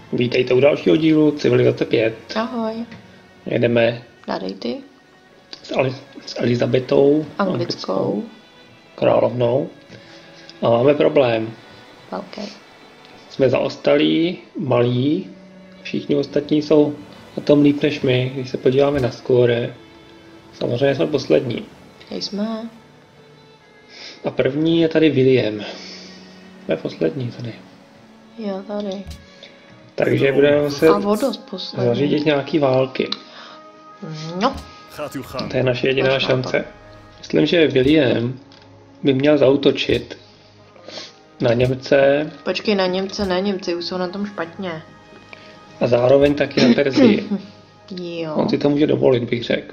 Vítejte u dalšího dílu Civilizace 5. Ahoj. Jedeme Dádej ty. s Elizabetou, Anglickou. královnou. A máme problém. Velký. Jsme zaostalí, malí, všichni ostatní jsou na tom líp než my, když se podíváme na skóre. Samozřejmě jsme poslední. Jsme. A první je tady William. Jsme poslední tady. Jo, tady. Takže budeme muset zařídit nějaký války. No. To je naše jediná šance. Myslím, že William by měl zaútočit na Němce. Počkej, na Němce, ne, Němci už jsou na tom špatně. A zároveň taky na Perzii. Jo. On si to může dovolit, bych řekl.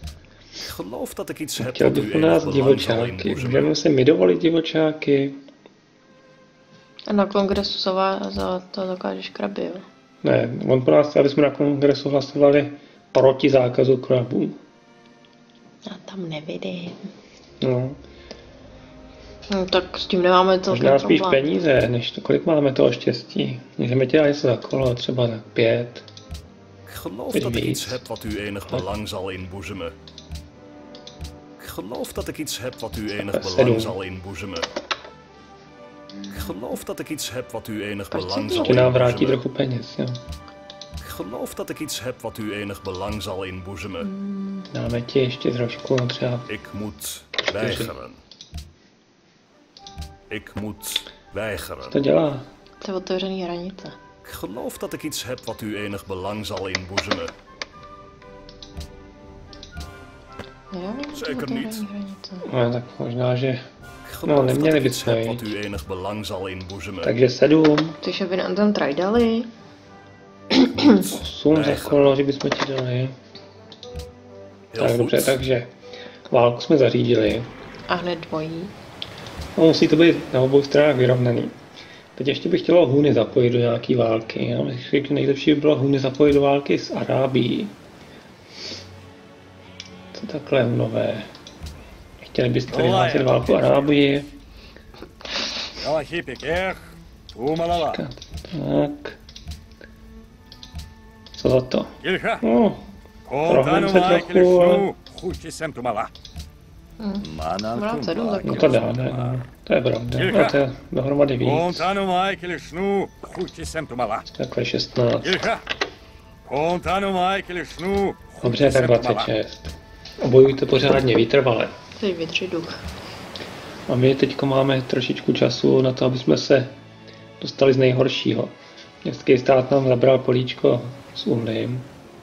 Chtěl bych u nás divočáky. Můžeme si my dovolit divočáky? A na kongresu za to dokážeš kraby, jo? Ne, on po nás chtěl, aby jsme na kongresu hlasovali proti zákazu krabů. Já tam nevidím. No. No, tak s tím nemáme to. Možná spíš peníze, než to, kolik máme toho štěstí. Můžeme dělat něco za kolo, třeba tak 5. Geloof dat ik iets heb wat u enig belang zal inboezemen. Geloof dat ik iets heb wat u enig belang zal inboezemen. Geloof dat ik iets heb wat u enig belang zal nám vrátí trochu peněz, jo. Geloof dat ik iets heb wat u enig belang zal inboezemen. Dáme ti ještě trošku, třeba. Ik moet weigeren. Ik moet weigeren. To dělá. To je otevřený hranice. Geloof dat ik iets heb wat u enig belang zal inboezemen. Zeker niet. No, tak možná, že... No, neměli bychom jít. Takže 7. Chceš, aby nám tam traj dali? 8 za kolo, že bychom ti dali. Tak dobře, takže válku jsme zařídili. A hned dvojí. No, musí to být na obou stranách vyrovnaný. Teď ještě bych chtělo Huny zapojit do nějaký války. Já myslím, že nejlepší by bylo Huny zapojit do války s Arábií. Co takhle nové? Chtěli byste vyhlásit válku Arábii? Tak. Co za to? No, prohneme se trochu, ale... No to dá, ne. To je pravda. No to je dohromady víc. Takhle 16. Dobře, tak 26. A bojujte pořádně, vytrvale. Teď vydřidu. A my teď máme trošičku času na to, aby jsme se dostali z nejhoršího. Městský stát nám zabral políčko s uhlím.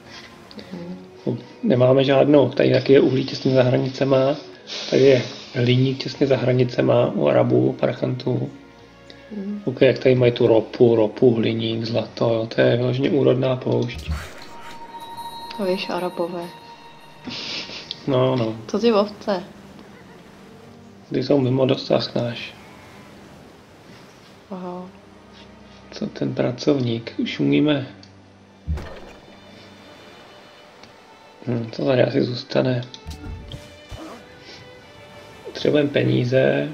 Nemáme žádnou, tady taky je uhlí těsně za hranicema, tady je hliník těsně za hranicema u Arabů, parchantů. Ok, jak tady mají tu ropu, hliník, zlato, jo, to je vyloženě úrodná poušť. To víš, Arabové. No. Co ty ovce? Ty jsou mimo dosah náš. Aha. Co ten pracovník? Už umíme. To tady asi zůstane. Potřebujeme peníze.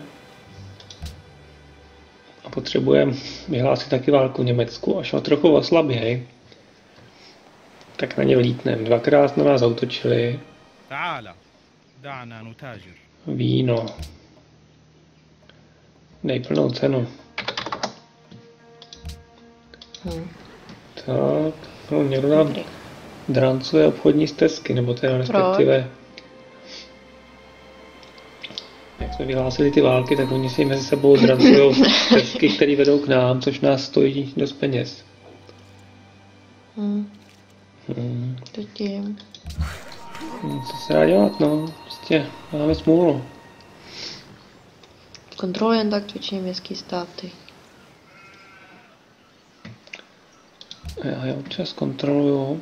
A potřebujeme vyhlásit taky válku Německu. Až ho trochu oslaběj, tak na ně vlítneme. Dvakrát na nás zautočili. Víno. Dej plnou cenu. Tak, no, někdo nám drancuje obchodní stezky, nebo teda respektive... Jak jsme vyhlásili ty války, tak oni si mezi sebou drancujou stezky, které vedou k nám, což nás stojí dost peněz. To tím. Co se dá dělat, no, prostě máme smůlu. Kontrolujeme tak většině městský státy. Já je občas kontroluju.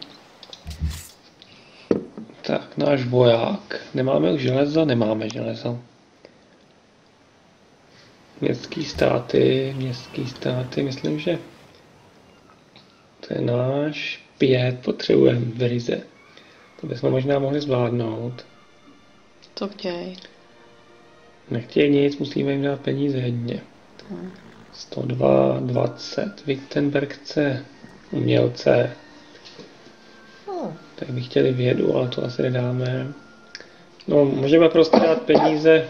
Tak, náš voják. Nemáme už železo? Nemáme železo. Městský státy, myslím, že to je náš 5, potřebujeme v Rize. To bychom možná mohli zvládnout. Co chtějí? Nechtějí nic, musíme jim dát peníze jedně. 102, 20, Wittenberg chce umělce. No. Tak by chtěli vědu, ale to asi nedáme. No, můžeme prostě dát peníze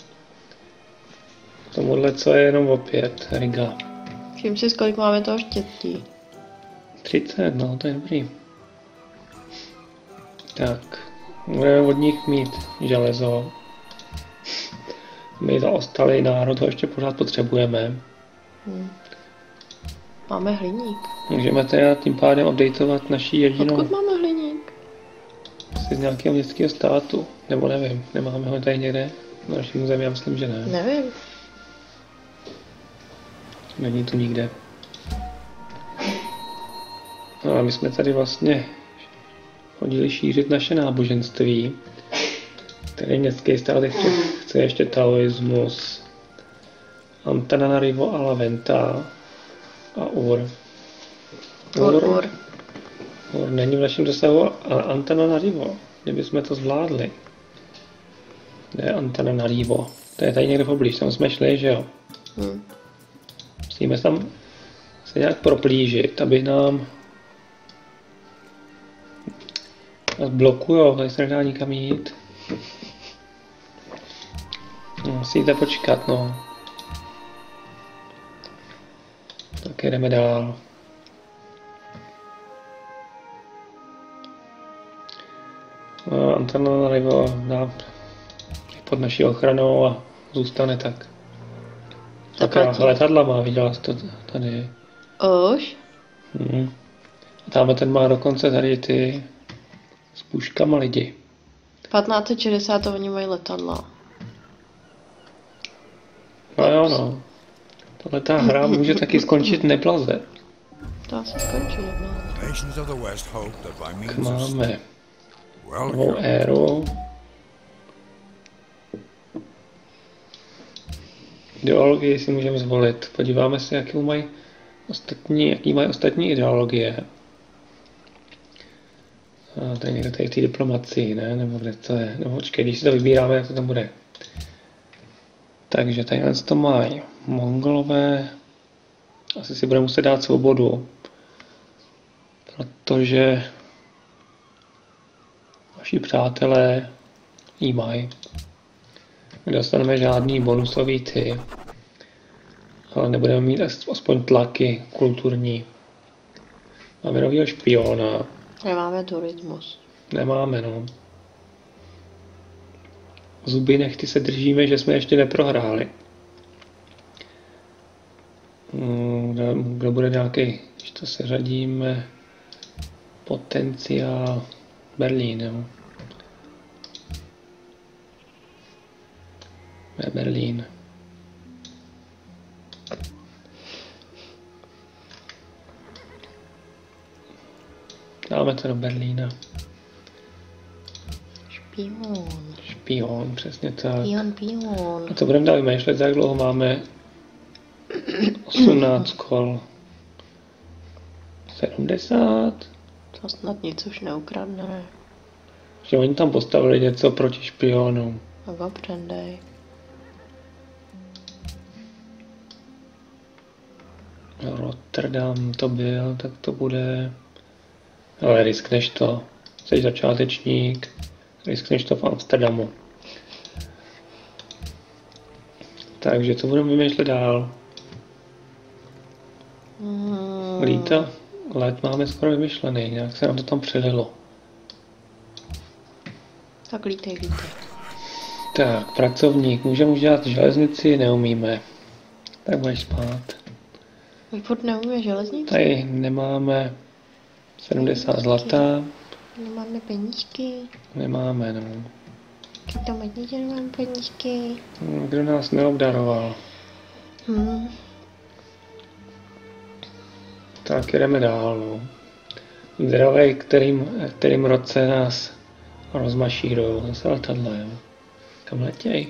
tomuhle, co je jenom opět Riga. Všim si, kolik máme toho štěstí. 30, no, to je dobrý. Tak, budeme od nich mít železo. My zaostalý národ ho ještě pořád potřebujeme. Máme hliník. Můžeme teda tím pádem updateovat naší jedinou Odkud máme hliník? asi z nějakého městského státu. Nebo nevím, nemáme ho tady někde na našem zemi, já myslím, že ne. Nevím. Není tu nikde. No a my jsme tady vlastně chodili šířit naše náboženství. Tady městský stát chce ještě taoismus, Antananarivo a Laventa a Ur. Ur. Ur není v našem dosahu, ale Antananarivo, kdybychom to zvládli. Kde je Antananarivo? To je tady někde poblíž, tam jsme šli, že jo? Musíme tam se nějak proplížit, aby nás blokujou, tady se nedá nikam jít. Musíte počkat, no. Tak jdeme dál. Antananarivo dá pod naší ochranou a zůstane tak. Tak letadla má, viděla jsi to tady. Už? A tamhle ten má dokonce tady ty s puškama lidi. 1560 oni mají letadla. No jo, no. Tahle ta hra může taky skončit neblaze. To asi skončí neblaze. Tak máme novou éru. Ideologii si můžeme zvolit. Podíváme se, jaký mají ostatní ideologie. A to je někde tady v té diplomacii, ne? Nebo kde to je? Nebo počkej, když si to vybíráme, jak to tam bude. Takže tadyhle to mají Mongolové. Asi si budeme muset dát svobodu. Protože naši přátelé jí mají. Nedostaneme žádný bonusový ty. Ale nebudeme mít aspoň tlaky kulturní. Máme novýho špiona. Nemáme turismus. Nemáme, no. Zuby nechty se držíme, že jsme ještě neprohráli. Kdo bude nějaký, když to se řadíme, potenciál Berlín, jo. Berlín. Dáme to do Berlína. Špion, přesně tak. Pion. A to budeme dál vymýšlet, jak dlouho máme 18 kol. 70. To snad nic už neukradne. Že oni tam postavili něco proti špionům. Tak ho přendej. Rotterdam to byl, tak to bude... Ale riskneš to. Jsi začátečník, riskneš to v Amsterdamu. Takže to budeme vymýšlet dál. Líta? Let máme skoro vymyšlený, nějak se nám to tam přelilo. Tak lítej. Tak, pracovník. Můžeme už dělat železnici? Neumíme. Tak budeš spát. My furt neumíme železnici? Tady nemáme 70 zlata. Nemáme penížky. Nemáme, no. Když to vadí, že nemáme penížky. Kdo nás neobdaroval? Tak jdeme dál, no. Zdravej, kterým roce nás rozmašírujou. Zase letadla, jo. Kam letěj?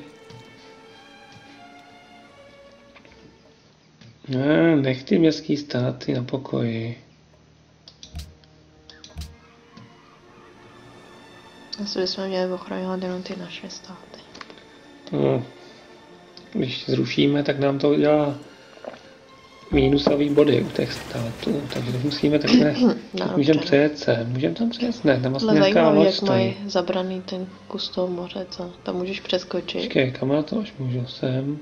Nech ty městský státy na pokoji. Asi bychom měli ochraňovat jenom ty naše státy. No, když zrušíme, tak nám to udělá mínusový body u těch států, takže musíme takhle, můžeme přejet sem. Můžeme tam přejet? Ne, tam vlastně nějaká loď jak stojí. mají zabraný ten kus toho moře, co? Tam můžeš přeskočit. Počkej, kam na to až můžu sem?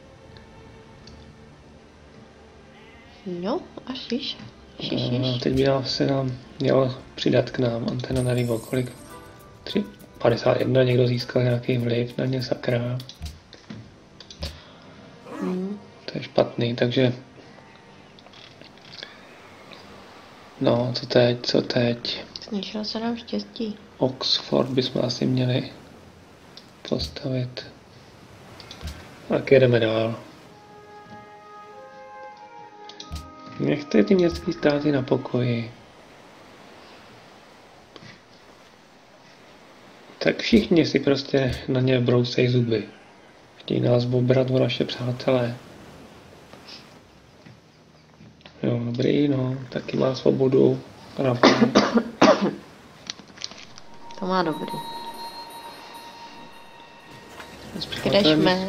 Jo, až již. Teď by se nám mělo přidat k nám antena na Rivo, kolik? 51, někdo získal nějaký vliv na ně, sakra. To je špatný, takže... No, co teď? Snížilo se nám štěstí. Oxford bychom asi měli postavit. Tak jedeme dál. Nechte ty městské státy na pokoji. Tak všichni si prostě na ně broucej zuby. Chtějí nás obrat o naše přátelé. Jo, dobrý, no, taky má svobodu. To má dobrý. Kde jsme?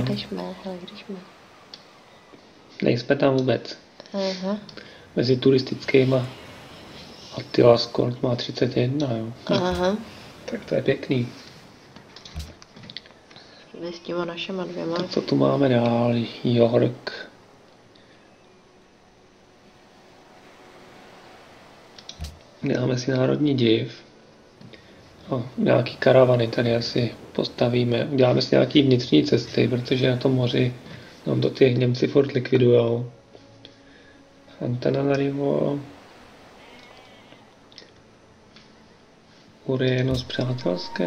Nejsme tam vůbec. Aha. Mezi turistickýma. Attila Skort má 31, jo. Aha. Tak to je pěkný. S těma našima dvěma. Tak co tu máme dál? York. Dáme si národní div. Nějaký karavany tady asi postavíme. Uděláme si nějaký vnitřní cesty, protože na tom moři nám to ty Němci furt likvidujou. Antena na Rivo. Urianos přátelský.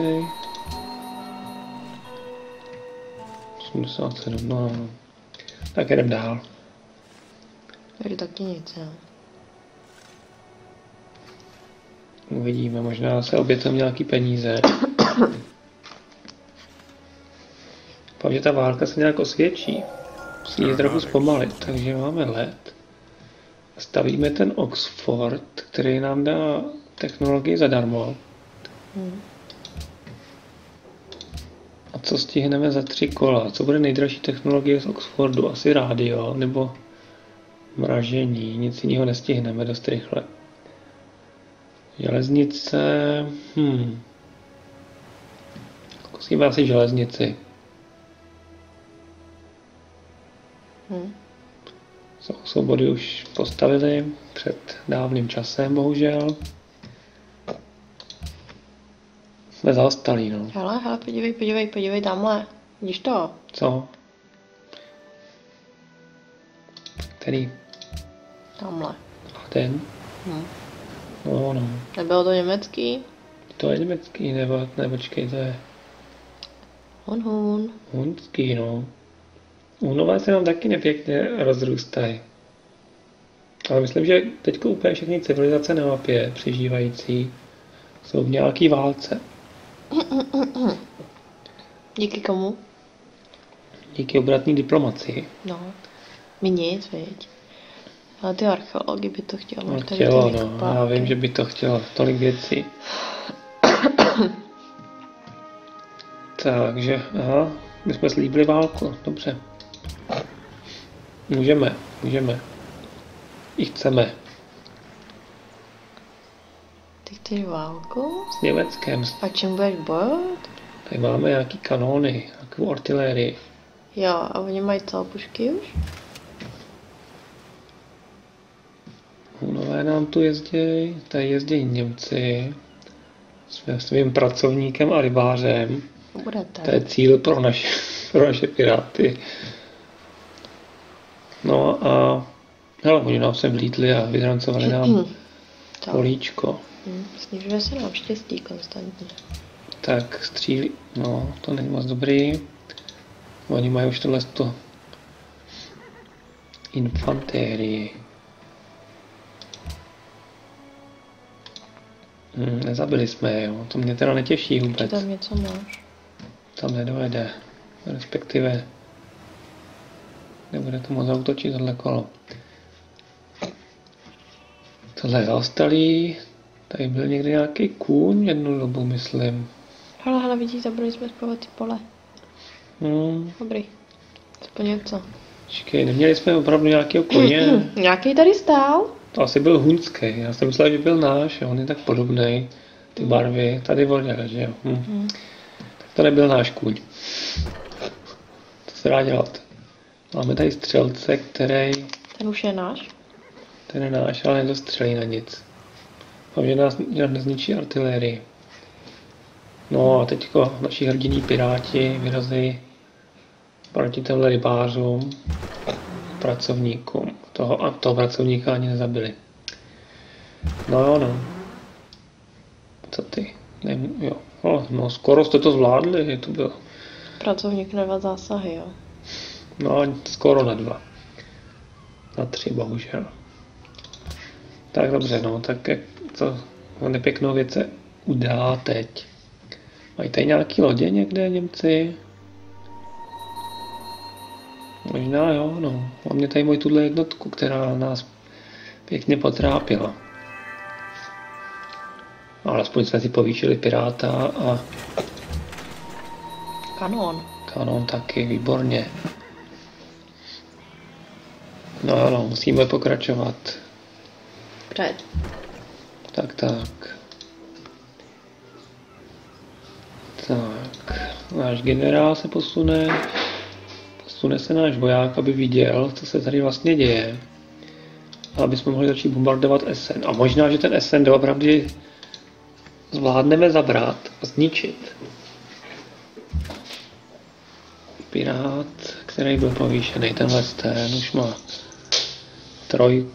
87, no. Tak jdem dál. Tady taky nic, jo. Uvidíme, možná se obětujeme nějaký peníze. Pavě ta válka se nějak osvědčí. Musí ji trochu zpomalit, takže máme let. Stavíme ten Oxford, který nám dá technologii zadarmo. A co stihneme za 3 kola? Co bude nejdražší technologie z Oxfordu? Asi rádio, nebo mražení. Nic jiného nestihneme dost rychle. Železnice... Zkusíme asi železnici. Svobody už postavili před dávným časem, bohužel. Jsme zaostalí, no. Hele, podívej tamhle. Vidíš to? Co? Který? Tamhle. A ten? No. Nebylo to německý? To je německý, nebo počkej, to je... Hunský, no. Hunové se nám taky nepěkně rozrůstají. Ale myslím, že teď úplně všechny civilizace na mapě přežívající jsou v nějaký válce. Díky komu? Díky obratní diplomacii. No, my nic, viď. Ale ty archeologi by to chtělo. No, chtělo, no. Já vím, že by to chtělo. Tolik věcí. Takže, my jsme slíbili válku. Dobře. Můžeme. I chceme. Ty chceš válku? S Německem. A čím budeš bojovat? Tady máme nějaký kanóny, nějakou artilérii. Jo, a oni mají pušky už? Hunové nám tu jezdí, tady jezdí Němci s svým pracovníkem a rybářem. To je cíl pro naše piráty. No a hele, oni nám sem vlítli a vydrancovali nám políčko. Snižuje se nám štěstí konstantně. Tak střílí, no to není moc dobrý. Oni mají už tohle infantérii. Nezabili jsme je, jo. To mě teda netěší vůbec. Tam něco máš? Tam nedojede. Respektive nebude to moc zautočit tohle kolo. Tohle je zaostalý. Tady byl někde nějaký kůň jednu dobu, myslím. Hele, vidíš, zabili jsme zpěvat ty pole. Dobrý. Aspoň něco. Počkej, neměli jsme opravdu nějakého koně? Nějaký tady stál? To asi byl hunský. Já jsem myslel, že byl náš, on je tak podobný. Ty barvy, tady vodě, že jo. Tak to nebyl náš kůň. Co se dá dělat? Máme tady střelce, který... Ten už je náš? Ten je náš, ale nedostřelí na nic. Že nás nezničí artilérii. No a teďko naši hrdiní piráti vyrazí proti těmhle rybářům, pracovníkům. Toho pracovníka ani nezabili. No jo, no. Co ty? Jo. No, skoro jste to zvládli, to bylo. Pracovník na 2 zásahy, jo. No, skoro na 2. Na 3, bohužel. Tak dobře, no, tak jak to nepěknou věc se udá teď. Mají tady nějaký lodě někde, Němci? Možná jo, no. Máme tady moji tuhle jednotku, která nás pěkně potrápila. Ale aspoň jsme si povýšili piráta a... Kanon taky, výborně. No ano, musíme pokračovat. Před. Tak. Náš generál se posune se náš voják, aby viděl, co se tady vlastně děje. A aby jsme mohli začít bombardovat Essen. A možná, že ten Essen doopravdy zvládneme zabrat a zničit. Pirát, který byl povýšený, tenhle ten už má 3.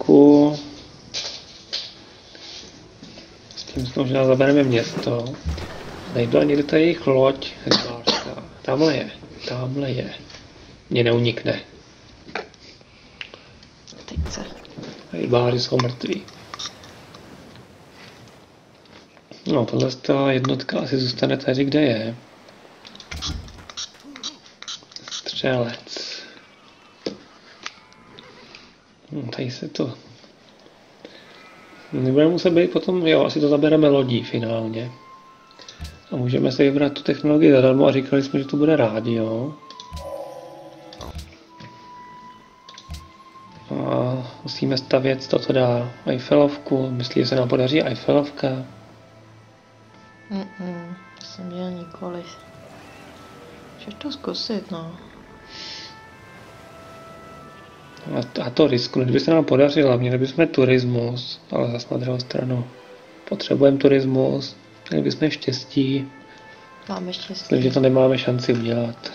S tím možná zabereme město. Nejdu ani do té jejich loď rybářská. Tamhle je. Mně neunikne. Teď se. Rybáři jsou mrtví. No, tohle ta jednotka asi zůstane tady, kde je. Střelec. No, tady se to... Nebudeme muset být potom, jo, asi to zabereme lodí finálně. A můžeme si vybrat tu technologii zadarmo a říkali jsme, že to bude rádio. A musíme stavět, co to dá, Eiffelovku. Myslí, že se nám podaří Eiffelovka? Myslím, že nikoliv. Můžeš to zkusit, no. A to risknu, kdyby se nám podařilo, měli bychom turismus, ale zase na druhou stranu potřebujeme turismus, měli bychom štěstí. Máme štěstí. Myslím, že to nemáme šanci udělat.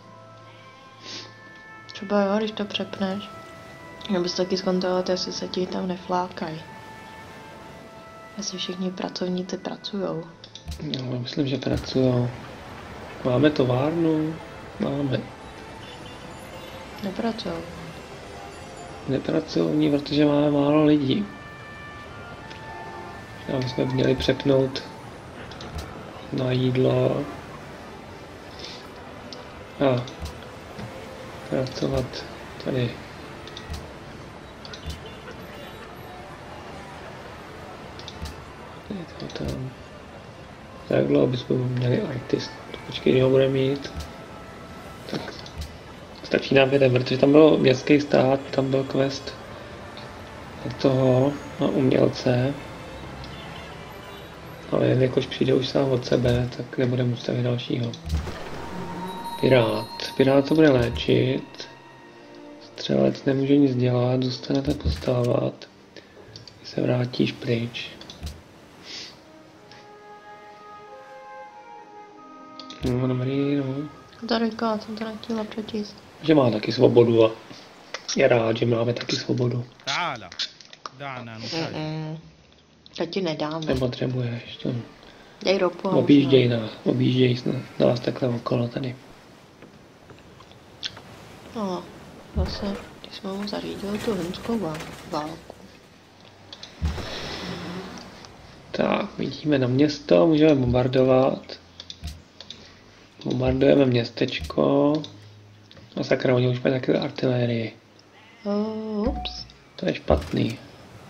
Třeba jo, když to přepneš. Měl bys taky zkontrolovat, jestli se ti tam neflákají. Jestli všichni pracovníci pracujou. No, myslím, že pracujou. Máme továrnu? Máme. Nepracujou. Nepracují, protože máme málo lidí. A bychom měli přepnout na jídlo a pracovat tady. Je to tam. Jak dlouho bychom měli artist? Počkej, když ho budeme mít. Tak stačí nám jeden, protože tam byl městský stát, tam byl quest na umělce. Ale jen jakož přijde už sám od sebe, tak nebudeme stavit dalšího. Pirát to bude léčit. Střelec nemůže nic dělat, zůstanete postávat. Když se vrátíš pryč. No, dobrý, no. Tady jsem to nechtěla přečíst. Že má taky svobodu a je rád, že máme taky svobodu. To ti nedáme. Nepotřebuješ to. Dej ropu. Objížděj nás takhle okolo tady. No, zase, když jsme mu zařídili tu hunskou válku. Tak, vidíme na město, můžeme bombardovat. Bombardujeme městečko. A sakra, oni už mají taky artilérii. Ups. To je špatný.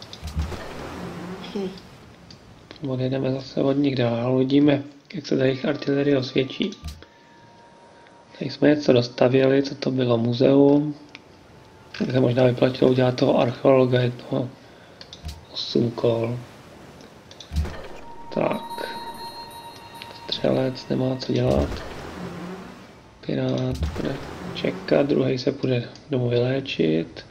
Odjedeme zase od nich dál, uvidíme, jak se tady jejich artilerie osvědčí. Tady jsme něco dostavěli, co to bylo, muzeum. Tak se možná vyplatilo udělat toho archeologa jednoho. 8 kol. Tak. Střelec nemá co dělat. Pirát bude čekat, druhý se bude domů vyléčit.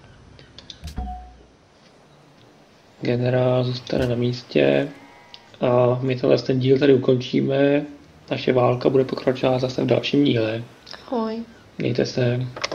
Generál zůstane na místě. A my ten díl tady ukončíme. Naše válka bude pokračovat zase v dalším díle. Ahoj. Mějte se.